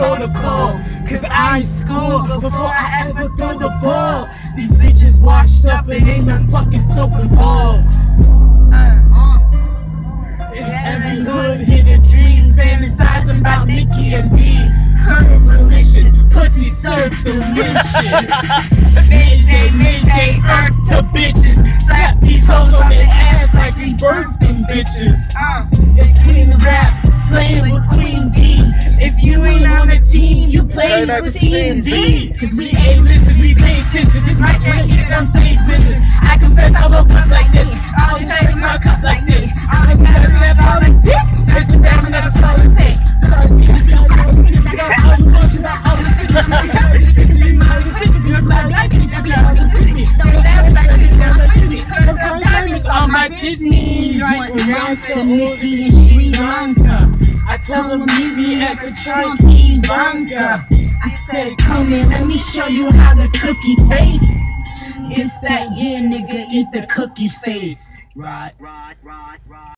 protocol, cause I ain't scored before I ever throw the ball. These bitches washed up and ain't no fucking soap involved. It's every hood hidden dream, fantasizing about Nicki and me. Her delicious, pussy served delicious. Midday, earth to bitches. Slap these hoes on their ass like we birthed them bitches. It's Queen Rap, slaying with Queen B. If you ain't on the team, you play with Team D. Cause we A-listers, we pay sisters. This mic right here done stage business. I confess I woke up like this. I always drank my cup like this. I always never left all this dick. Listen down and never fall in thick. On my Disney, like Beyonce, Nicki and Sri Lanka. I tell them meet me at the Trump Ivanka. I said, come in, let me show you how this cookie tastes. It's that, yeah, nigga, eat the cookie face. Right.